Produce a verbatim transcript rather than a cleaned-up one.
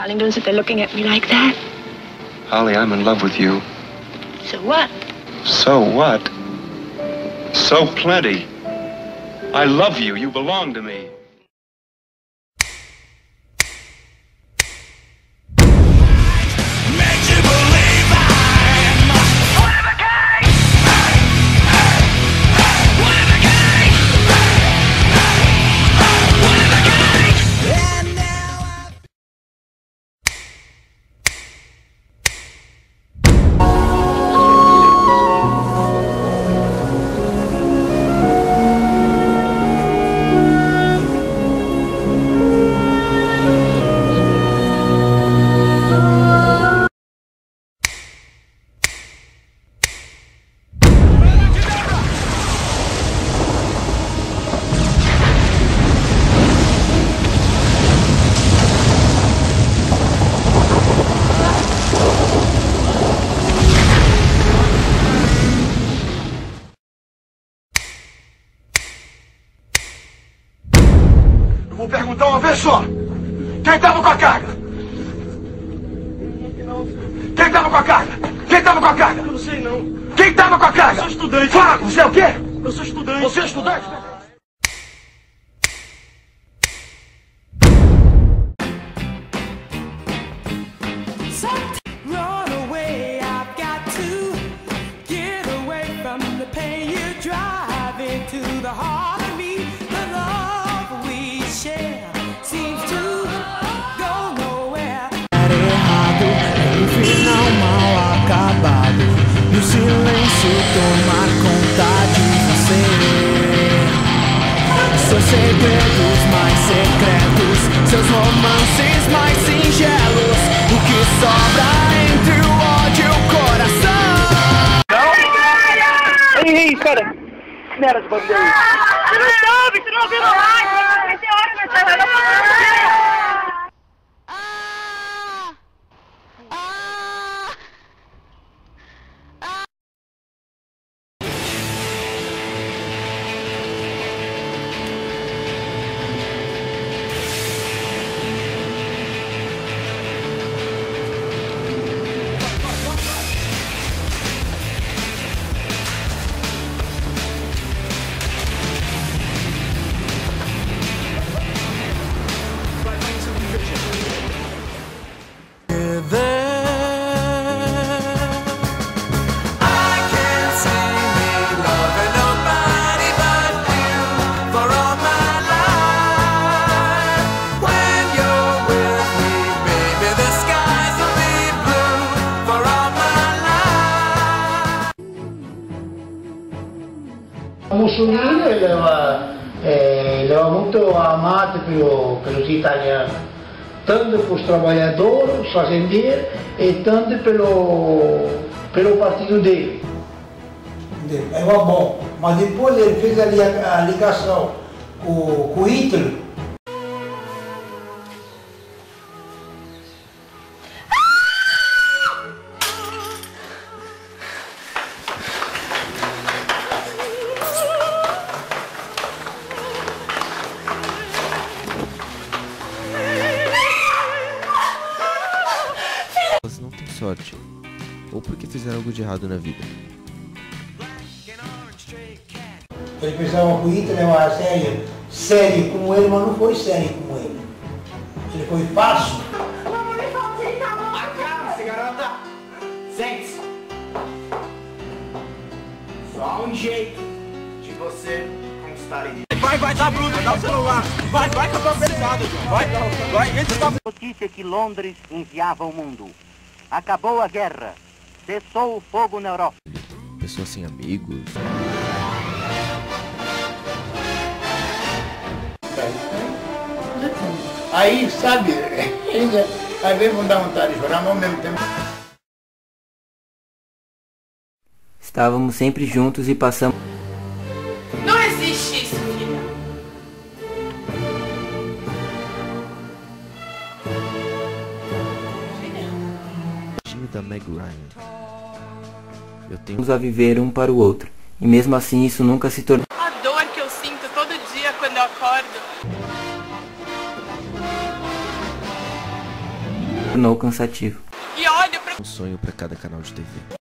Darling, don't sit there looking at me like that. Holly, I'm in love with you. So what? So what? So plenty. I love you. You belong to me. Vou perguntar uma vez só. Quem tava com a carga? Quem tava com a carga? Quem tava com a carga? Eu não sei não. Quem tava com a carga? Eu sou estudante. Fala, você é o quê? Eu sou estudante. Você é estudante? Run away, I've got to get away from the pain you drive into the heart of me. The love we share seems to go nowhere. Errado, é um final mal acabado. E o silêncio tomar conta de você. Seus segredos mais secretos, seus romances mais singelos. O que sobra entre o ódio e o coração. Ei, ei, cara. Que merda de bagulho aí? Você não sabe, você não ouviu no rádio. Vai ter hora que vai falar. Mussolini ele era, eh, ele era muito amado pelo, pelos italianos, tanto pelos trabalhadores, fazendeiros, e tanto pelo, pelo partido dele. Era bom, mas depois ele fez a, a ligação com, com Hitler. Elas não têm sorte, ou porque fizeram algo de errado na vida. Ele pensava que o Hitler era uma série, série como ele, mas não foi série como ele. Ele foi fácil. Acalme-se, garota. Sente-se. Só um jeito de você conquistar ele. Vai, vai, dá bruta, dá o celular. Vai, vai que eu tô apertado. Vai, vai, entra pra... Notícia que Londres enviava ao mundo. Acabou a guerra. Cessou o fogo na Europa. Pessoas sem amigos. Aí, sabe, ainda, às vezes não dá vontade de chorar, mas ao mesmo tempo... Estávamos sempre juntos e passamos... Não existe isso, filha. Da Meg Ryan. Eu tenho a viver um para o outro. E mesmo assim isso nunca se tornou... A dor que eu sinto todo dia quando eu acordo. tornou cansativo. Um sonho para cada canal de T V.